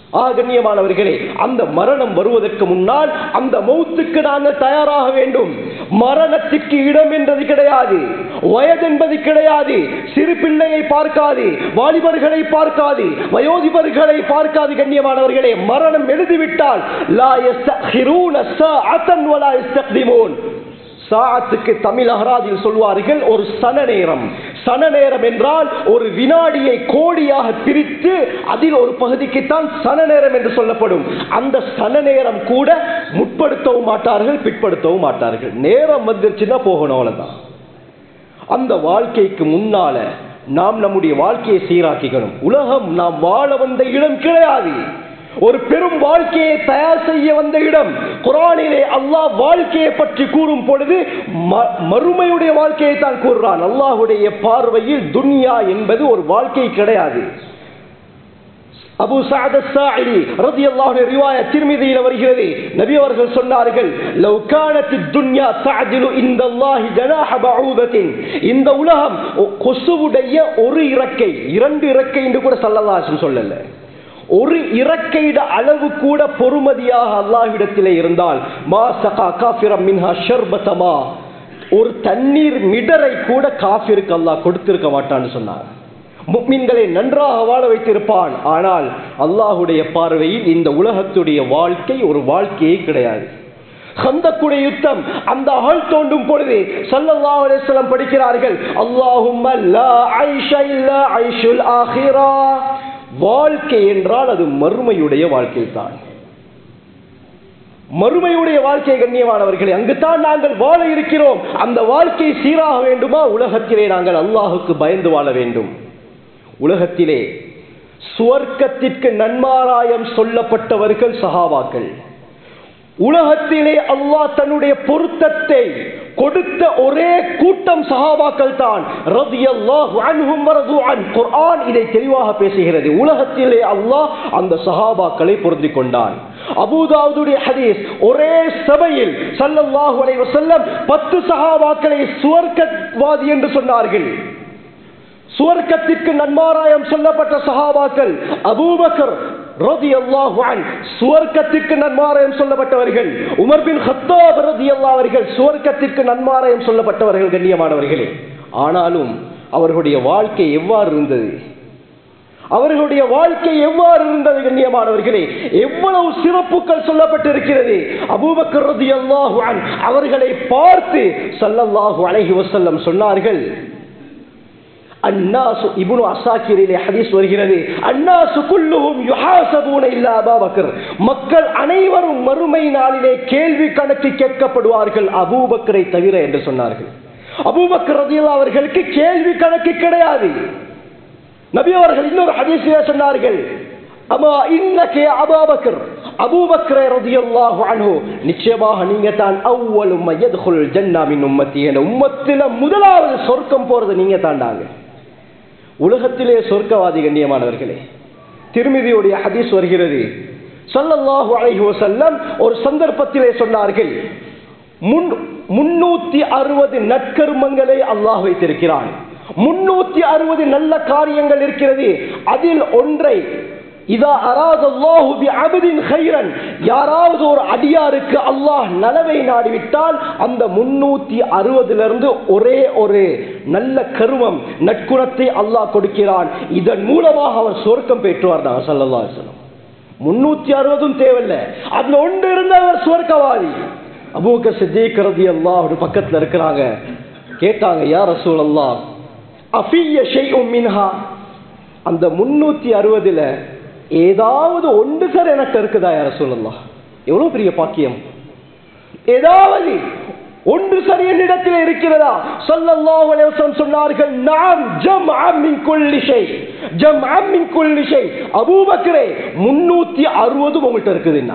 கண்ணியமானவர்களே, அந்த மரணம் வருவதற்கு முன்னால் அந்த மௌத்துக்கு நாங்கள் தயாராக வேண்டும். மரணத்திற்கு இடம் என்பது கிடையாது, வயது என்பது கிடையாது. சிறு பிள்ளையை பார்க்காது, வாலிபர்களை பார்க்காது, வயோதிபர்களை பார்க்காது. கண்ணியமானவர்களே, மரணம் எழுதிவிட்டால் லா யஸ்தக்ஹிரூன ஸாஅத்தன் வலா யஸ்தக்திமூன். சாஅத்துக்கு தமிழ் அகராதியில் சொல்வார்கள் ஒரு சன நேரம். சன நேரம் என்றால் ஒரு வினாடியை கோடியாக பிரித்து அதில் ஒரு பகுதிக்குத்தான் சன நேரம் என்று சொல்லப்படும். அந்த சன நேரம் கூட முற்படுத்தவும் மாட்டார்கள், பிற்படுத்தவும் மாட்டார்கள். நேரம் வந்துருச்சுன்னா போகணும், அவ்வளவுதான். அந்த வாழ்க்கைக்கு முன்னால நாம் நம்முடைய வாழ்க்கையை சீராக்கிக்கணும். உலகம் நாம் வாழ வந்த இடம் கிடையாது, ஒரு பெரும் வாழ்க்கையை தயார் செய்ய வந்த இடம். குர்ஆனிலே அல்லாஹ் வாழ்க்கையை பற்றி கூறும் பொழுது மறுமையுடைய வாழ்க்கையை தான் கூறுறான். அல்லாஹ்வுடைய பார்வையில் துன்யா என்பது ஒரு வாழ்க்கை கிடையாது. அபூ சஅத் அஸ்-ஸாஇலி রাদিয়াল্লাহு அன்ஹு ரிவாயத் திர்மிதியில் வருகிறது. நபி அவர்கள் சொன்னார்கள், லவ் கானத் துன்யா தஅதிலு இன்தல்லாஹி ஜனாஹ பஊதத்தின். இந்த உலகம் கொசுவுடைய ஒரு இறக்கை, இரண்டு இறக்கை என்று கூட ஸல்லல்லாஹு அலைஹி வஸல்லம் சொல்லல, ஒரு இறக்கையிட அளவு கூட பொறுமதியாக அல்லாஹ்விடத்திலே இருந்தால் மா சகா காஃபிரம் மின்ஹா ஷர்பதமா, ஒரு தண்ணீர் மிடரை கூட காஃபிருக்கு அல்லாஹ் கொடுத்திருக்க மாட்டான்னு சொன்னார். முஃமின்களை நன்றாக வாழ வைத்திருப்பான். ஆனால் அல்லாஹ்வுடைய பார்வையில் இந்த உலகத்துடைய வாழ்க்கை ஒரு வாழ்க்கையே கிடையாது. கந்தக்குடைய யுத்தம், அந்த ஆள் தோண்டும் பொழுது ஸல்லல்லாஹு அலைஹி வஸல்லம் படிக்கிறார்கள், அல்லாஹும்ம லா ஐஷ இல்லா ஐஷுல் ஆখিরা. வாழ்க்கை என்றால் அது மறுமையுடைய வாழ்க்கை தான். மறுமையுடைய வாழ்க்கை கண்ணியமானவர்களே, அங்குதான் நாங்கள் வாழ இருக்கிறோம். அந்த வாழ்க்கை சீராக வேண்டுமா? உலகத்திலே நாங்கள் அல்லாஹுக்கு பயந்து வாழ வேண்டும். உலகத்திலே சுவர்க்கத்திற்கு நன்மாராயம் சொல்லப்பட்டவர்கள் சஹாபாக்கள். உலகத்திலே அல்லாஹ் தன்னுடைய பொருத்தத்தை கொடுத்த ஒரே கூட்டம் சஹாபாக்கள் தான். ரலியல்லாஹு அன்ஹும் வரது அன். குர்ஆன் இதை தெளிவாக பேசுகிறது. உலகத்திலே அல்லாஹ் அந்த சஹாபாக்களை பொருந்திக் கொண்டான். அபூ தாவூதுடைய ஹதீஸ், ஒரே சபையில் ஸல்லல்லாஹு அலைஹி வஸல்லம் 10 சஹாபாக்களை சுவர்க்கவாதி என்று சொன்னார்கள். சுவர்க்கத்திற்கு நன்மாராயம் சொல்லப்பட்ட சஹாபாக்கள் அபூபக்கர் ரலியல்லாஹு அன்ஹு சுவர்க்கத்திற்கு நன்மாராயம் சொல்லப்பட்டவர்கள். உமர் பின் கத்தாப் ரலியல்லாஹு அவர்கள் சுவர்க்கத்திற்கு நன்மாராயம் சொல்லப்பட்டவர்கள் கண்ணியமானவர்களே. ஆனாலும் அவர்களுடைய வாழ்க்கை எவ்வாறு இருந்தது? அவர்களுடைய வாழ்க்கை எவ்வாறு இருந்தது கண்ணியமானவர்களே? எவ்வளவு சிறப்புகள் சொல்லப்பட்டிருக்கிறது. அபூபக்கர் ரலியல்லாஹு அன்ஹு அவர்களை பார்த்து ஸல்லல்லாஹு அலைஹி வஸல்லம் சொன்னார்கள், அன்னாசு, இப்னு அஸாக்கிரிலே ஹதீஸ் வருகிறது, அன்னாசு குல்லுஹும் யுஹாஸபூன இல்லா அபூபக்கர். மக்கள் அனைவரும் மறுமை நாளிலே கேள்வி கணக்கு கேட்கப்படுவார்கள் அபூபக்கரை தவிர என்று சொன்னார்கள். அபூபக்கர் ரலியல்லாஹு அவர்களுக்கு கேள்வி கணக்கு கிடையாது. நபி அவர்கள் இன்னொரு ஹதீஸிலே சொன்னார்கள், அமா இன்னக அபூபக்கர், அபூபக்கர் ரலியல்லாஹு அன்ஹு, நிச்சயமாக நீங்க தான் அவ்வலு மயத்குல் ஜன்னah மின் உம்மத்தி, என்ற உம்மத்தில முதலாவது சொர்க்கம் போறது நீங்க தாண்டாங்க. உலகத்திலே சொர்க்கவாதி கண்ணியமானவர்களே. திர்மிதியுடைய ஹதீஸ் வருகிறது, ஸல்லல்லாஹு அலைஹி வஸல்லம் ஒரு சந்தர்ப்பத்திலே சொன்னார்கள், 360 நற்கர்மங்களை அல்லாஹ் வைத்திருக்கிறான். 360 நல்ல காரியங்கள் இருக்கிறது. அதில் ஒன்றை, இதா அராதல்லாஹு பிஅப்தின் கைரன், யாராவது ஒரு அடியாருக்கு அல்லாஹ் நலவை நாடிவிட்டால் அந்த 360 ஒரே ஒரு நல்ல கர்மம், நற்குணத்தை அல்லாஹ் கொடுக்கிறான். இதன் மூலமாக அவர் சொர்க்கம் பெற்றுவார். ஸல்லல்லாஹு அலைஹி வஸல்லம் 360 தேவையில்லை, அதுல ஒன்று இருந்தவர் சொர்க்கவாதி. அபூபக்கர் சித்தீக் ரலியல்லாஹு அன்ஹு பக்கத்துல இருக்கிறாங்க. கேட்டாங்க, யா ரசூலல்லாஹ் அஃபிய ஷைஉம் மின்ஹா, அந்த 360ல ஏதாவது ஒன்று சார் எனக்கு இருக்குதா யா ரசூலல்லாஹ்? எவ்வளவு பெரிய பாக்கியம்! ஏதாவது ஒன்று சரி என்னிடத்தில் இருக்கிறதா? ஸல்லல்லாஹு அலைஹி வஸல்லம் சொன்னார்கள், நாம் ஜம்அம் மின் குல்லி ஷை, ஜம்அம் மின் குல்லி ஷை. அபூபக்கரே 360 உங்கள்கிட்ட இருக்குதுன்னா,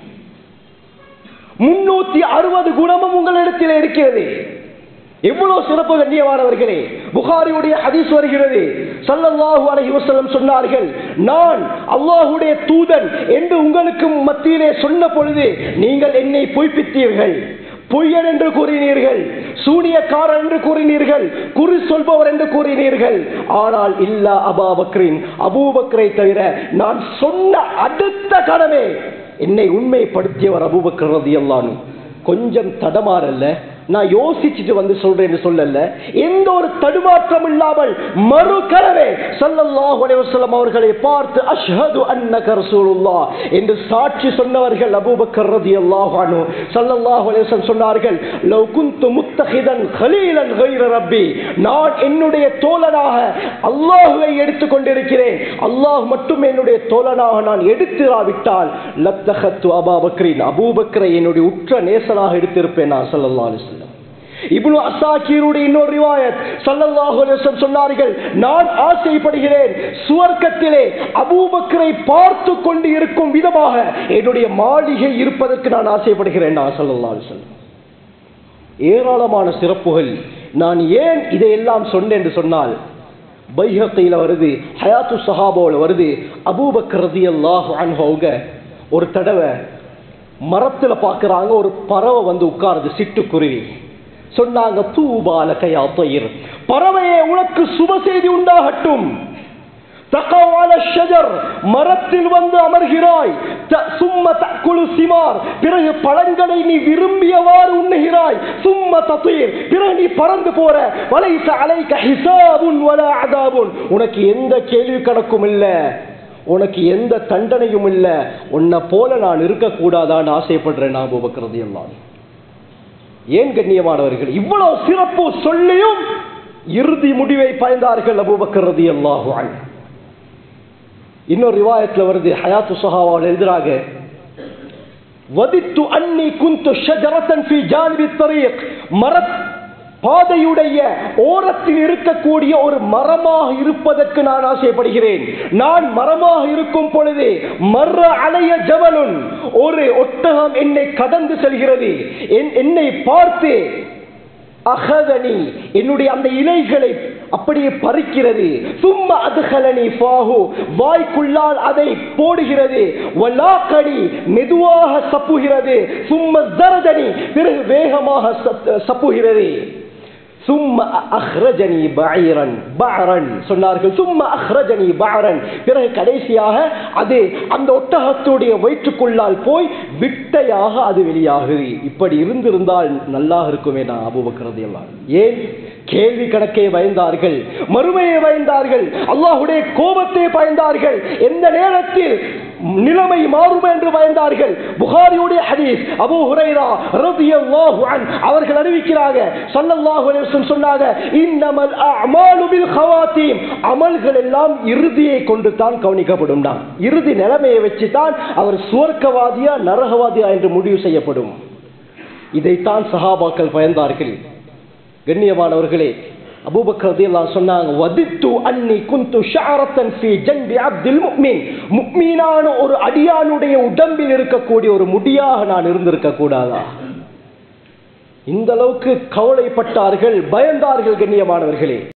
360 குணமும் உங்களிடத்தில் இருக்கிறது. எவ்வளவு சிறப்பு கண்ணியமானவர்களே! புகாரியுடைய ஹதீஸ் வருகிறது, ஸல்லல்லாஹு அலைஹி வஸல்லம் சொன்னார்கள், நான் அல்லாஹ்வுடைய தூதன் என்று உங்களுக்கு மத்தியிலே சொன்ன பொழுது நீங்கள் என்னை பொய்ப்பித்தீர்கள், பொய்யன் என்று கூறினீர்கள், சூனியக்கார பைத்தியக்காரர் என்று கூறினீர்கள், குறி சொல்பவர் என்று கூறினீர்கள். ஆனால் இல்லா அபூபக்கரின், அபூபக்கரை தவிர நான் சொன்ன அடுத்த கணமே என்னை உண்மைப்படுத்தியவர் அபூபக்கர் ரலியல்லாஹு அன்ஹு. கொஞ்சம் தடமாறல்ல, நான் யோசிச்சுட்டு வந்து சொல்றேன்னு சொல்லல, எந்த ஒரு தடுமாற்றம் இல்லாமல் மறுகரவே ஸல்லல்லாஹு அலைஹி வஸல்லம் அவர்களை பார்த்து அஷ்ஹது அன்னக ரசூலுல்லாஹ் என்று சாட்சி சொன்னவர்கள் அபூபக்கர் ரலியல்லாஹு அன்ஹு. ஸல்லல்லாஹு அலைஹி வஸல்லம் சொன்னார்கள், லவ் குன்து முத்தஹிதன் கலீலன் கைர ரப்பி, நான் என்னுடைய தோழனாக அல்லாஹ்வை எடுத்துக் கொண்டிருக்கிறேன், அல்லாஹ் மட்டும் என்னுடைய தோழனாக நான் எடுத்துராவிட்டால் லத்தஹத்து அபூபக்கரின், அபூபக்கரை என்னுடைய உற்ற நேசனாக எடுத்திருப்பேன் நான் ஸல்லல்லாஹு அலைஹி வஸல்லம். இப்னு அஸாகிருடைய இன்னொரு ரிவாயத் ஸல்லல்லாஹு அலைஹி வஸல்லம் சொன்னார்கள், நான் ஆசைப்படுகிறேன் சுவர்க்கத்திலே அபூபக்கரை பார்த்து கொண்டு இருக்கும் விதமாக என்னுடைய மாளிகை இருப்பதற்கு நான் ஆசைப்படுகிறேன் நான் ஸல்லல்லாஹு அலைஹி வஸல்லம். ஏராளமான சிறப்புகள். நான் ஏன் இதையெல்லாம் சொன்னேன் என்று சொன்னால், பைஹக்கில வருது, ஹயாத்து ஸஹாபாவுல வருது, அபூபக்கர் ரலியல்லாஹு அன்ஹு அவங்க ஒரு தடவை மரத்துல பாக்குறாங்க, ஒரு பறவை வந்து உட்காருது, சிட்டுக்குருவி. சொன்னாங்க, தூபா லக யா தய்ர், பறவையே உனக்கு சுப செய்தி உண்டாகட்டும். தகவால ஷஜர், மரத்தில் வந்து அமர்கிறாய், சும்ம தக்குலு சிமார், பிறகு பழங்களை நீ விரும்பியவாறு உண்ணுகிறாய், சும்ம தத்வீர், பிறகு நீ பறந்து போற, வலைஸ அலைக ஹிசாபுன் வலா அதாபுன், உனக்கு எந்த கேள்வி கணக்கும் இல்ல, உனக்கு எந்த தண்டனையும் இல்ல, உன்னை போல நான் இருக்கக்கூடாதான்னு ஆசைப்படுறேன் அபூபக்கர் ரலியல்லாஹு அன்ஹு. ஏன் கண்ணியமானவர்கள், இவ்வளவு சிறப்பு சொல்லியும் இறுதி முடிவை பயந்தார்கள் அபூபக்கர் ரலியல்லாஹு அன்ஹு. இன்னொரு ரிவாயத்துல வருது, ஹயாத்து ஸஹாபாவுல எழுதுறாங்க, வதித்து அன்னி குன்து ஷஜரத்தன் ஃபீ ஜானிபி த்தரீக், பாதையுடைய ஓரத்தில் இருக்கக்கூடிய ஒரு மரமாக இருப்பதற்கு நான் ஆசைப்படுகிறேன். நான் மரமாக இருக்கும் பொழுது மர்ர அலைய ஜபலுன், ஒரு ஒட்டகம் என்னை கடந்து செல்கிறது, என்னை பார்த்து அகதனி, என்னுடைய அந்த இலைகளை அப்படியே பறிக்கிறது, சும்மா அதுகலனி ஃபாஹு, வாய்க்குள்ளால் அதை போடுகிறது, வலாகனி, மெதுவாக சப்புகிறது, சும்மா தரதனி, பிறகு வேகமாக சப்புகிறது, சும்மா அஹ்ரஜனி பஅரன், பஅரன் சொன்னார்கள், சும்மா அஹ்ரஜனி பஅரன், பிறகு கடைசியாக அது அந்த ஒட்டகத்துடைய வயிற்றுக்குள்ளால் போய் விட்டையாக அது வெளியாகுது. இப்படி இருந்திருந்தால் நல்லா இருக்குமே நான் அபூபக்கர் ரலியல்லாஹு அன்ஹு. ஏன்? கேள்வி கணக்கே பயந்தார்கள், மறுமையை பயந்தார்கள், அல்லாஹ்வுடைய கோபத்தை பயந்தார்கள், எந்த நேரத்தில் நிலைமை மாறும் என்று பயந்தார்கள். புகாரியுடைய ஹதீஸ், அபூ ஹுரைரா ரலியல்லாஹு அன்ஹு அவர்கள் அறிவிக்கிறாங்க, ஸல்லல்லாஹு அலைஹி வஸல்லம் சொன்னாங்க, இன்னமல் அஅமாலு பில் ஹவாதீம், அமல்கள் எல்லாம் இறுதியை கொண்டு தான் கவனிக்கப்படும். இறுதி நிலைமையை வச்சு தான் அவர் சுவர்க்கவாதியா நரகவாதியா என்று முடிவு செய்யப்படும். இதைத்தான் சஹாபாக்கள் பயந்தார்கள். கண்ணியமானவர்களே, அபூபக்கர் ரலியல்லாஹு சொன்னாங்க, வதித்து அன்னி குன்து ஷஅரத்தன் ஃபீ ஜன்பி அப்துல் முஃமின், முஃமினான ஒரு அடியானுடைய உடம்பில் இருக்கக்கூடிய ஒரு முடியாக நான் இருந்திருக்க கூடாதா? இந்த அளவுக்கு கவலைப்பட்டார்கள், பயந்தார்கள். கண்ணியமானவர்களே,